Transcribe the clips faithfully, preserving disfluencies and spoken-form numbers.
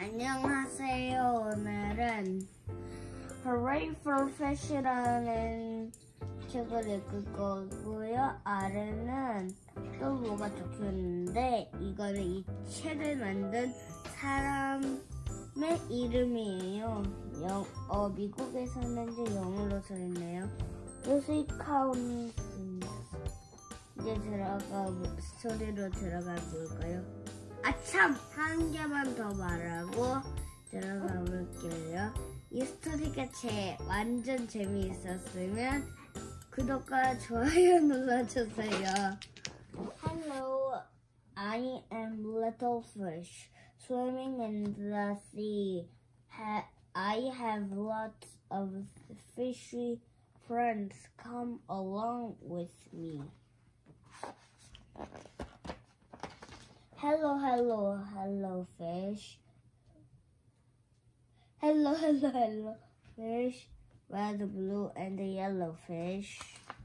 안녕하세요. 오늘은 Hooray for Fish라는 책을 읽을 거고요. 아래는 또 뭐가 적혀있는데 이거는 이 책을 만든 사람의 이름이에요. 영, 어, 미국에서는 이제 영어로 써있네요. Lucy Collins. 이제 들어가 스토리로 들어가 볼까요? 아참! 한 개만 더 말하고 들어가 볼게요. 이 스토리가 제 완전 재미있었으면 구독과 좋아요 눌러주세요. Hello, I am little fish swimming in the sea. Ha I have lots of fishy friends. Come along with me. Hello, hello, hello, fish. Hello, hello, hello, fish. Red, blue, and yellow fish.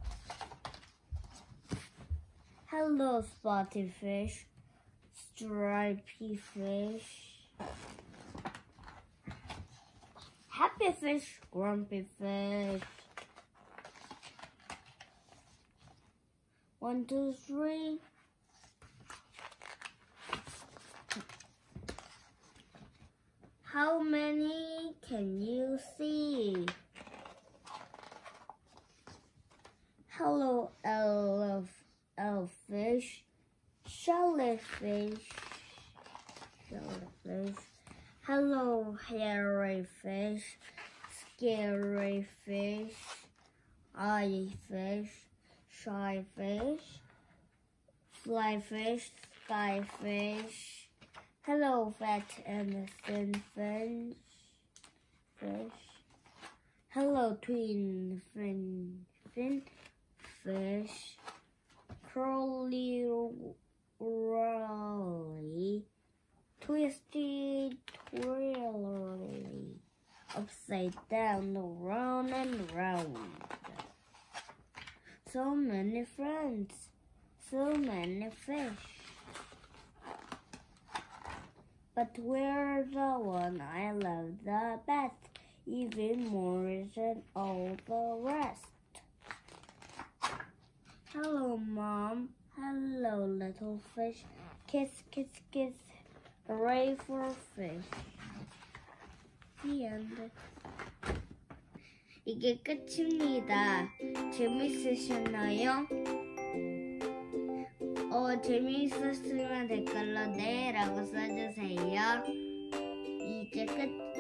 Hello, spotted fish. Stripy fish. Happy fish, grumpy fish. One, two, three. How many can you see? Hello, elf, elfish, shellfish, shellfish. Hello, hairy fish, scary fish, eye fish, shy fish, fly fish, sky fish. Hello, fat and thin fish. fish. Hello, twin fin, fin fish. Curly, rolly, twisty, twirly. Upside down, round and round. So many friends, so many fish. But we're the one I love the best, even more than all the rest. Hello, Mom. Hello, little fish. Kiss, kiss, kiss. Hooray for fish. The end. 이게 끝입니다. 재밌으셨나요? 어, 재미있었으면 댓글로 네 라고 써주세요. 이제 끝.